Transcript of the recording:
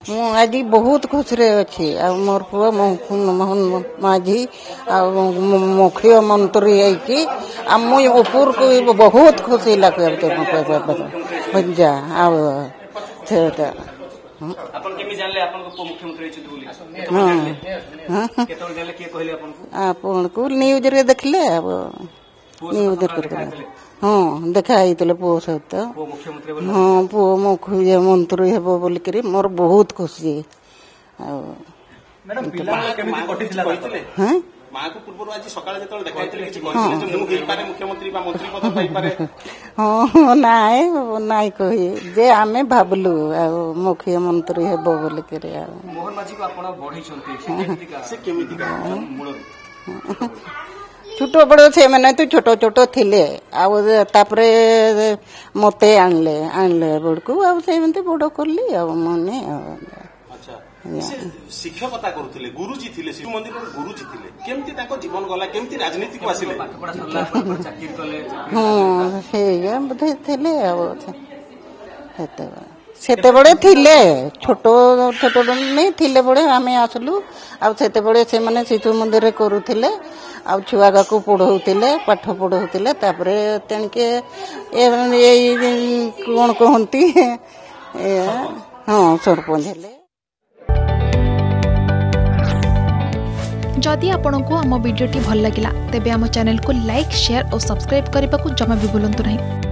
ମୁଁ ଆଜି ବହୁତ ଖୁସିରେ ଅଛି। ଆଉ ମୋର ପୁଅ ମୋହନ ମାଝୀ ଆଉ ମୁଖ୍ୟମନ୍ତ୍ରୀ ହେଇକି ଆଉ ମୁଁ ଉପରକୁ ବହୁତ ଖୁସି ଲାଗେ ଯା ଆଉ ସେଟା ଆପଣ କେମିତି ଜାଣିଲେ ଆପଣଙ୍କ ପୁଅ ମୁଖ୍ୟମନ୍ତ୍ରୀ ହେଇଛନ୍ତି ବୋଲି? କେତେବେଳେ ଜାଣିଲେ କିଏ କହିଲେ ଆପଣଙ୍କୁ? ଆପଣଙ୍କୁ ନ୍ୟୁଜରେ ଦେଖିଲେ ଆଉ ନ୍ୟୁଜରେ ହଁ ଦେଖା ହେଇଥିଲେ ପୁଅ ସହିତ। ହଁ ପୁଅ ମୁଖ୍ୟମନ୍ତ୍ରୀ ହେବ ବୋଲିକିରି ମୋର ବହୁତ ଖୁସି। ଆଉ ହଁ ନାଇଁ କହି ଯେ ଆମେ ଭାବିଲୁ ଆଉ ମୁଖ୍ୟମନ୍ତ୍ରୀ ହେବ ବୋଲିକିରି। ଆଉ ମୋହନ ମାଝୀକୁ ଆପଣ ବଢେଇଛନ୍ତି, ଛୋଟ ବଡ଼ ସେମାନେ ତ ଛୋଟ ଛୋଟ ଥିଲେ ଆଉ ତାପରେ ମତେ ଆଣିଲେ ବେଳକୁ ଆଉ ସେମିତି ବଡ଼ କଲି ଆଉ ମନେ ଆଉ ଶିକ୍ଷକତା କରୁଥିଲେ, ଗୁରୁଜୀ ଥିଲେ, ଶିଶୁ ମନ୍ଦିରର ଗୁରୁଜୀ ଥିଲେ। କେମିତି ତାଙ୍କ ଜୀବନ ଗଲା, କେମିତି ରାଜନୀତିକୁ ଆସିଲେ? ହଁ ସେଇଆ ବୋଧେ ଥିଲେ ଆଉ ସେତେବେଳେ ଥିଲେ ଛୋଟ ଥିଲେ ବେଳେ ଆମେ ଆସିଲୁ। ଆଉ ସେତେବେଳେ ସେମାନେ ଶିଶୁ ମନ୍ଦିରରେ କରୁଥିଲେ ଆଉ ଛୁଆକୁ ପଢ଼ଉଥିଲେ, ପାଠ ପଢ଼ଉଥିଲେ। ତାପରେ ତେଣିକେ ଏଇ କ'ଣ କହନ୍ତି ହଁ ସରପଞ୍ଚ ହେଲେ। जदि आपंक आम भिडी भल लगा तेब आम चैनल को लाइक, शेयर और सब्सक्राइब करने को जमा भी भूलु नहीं।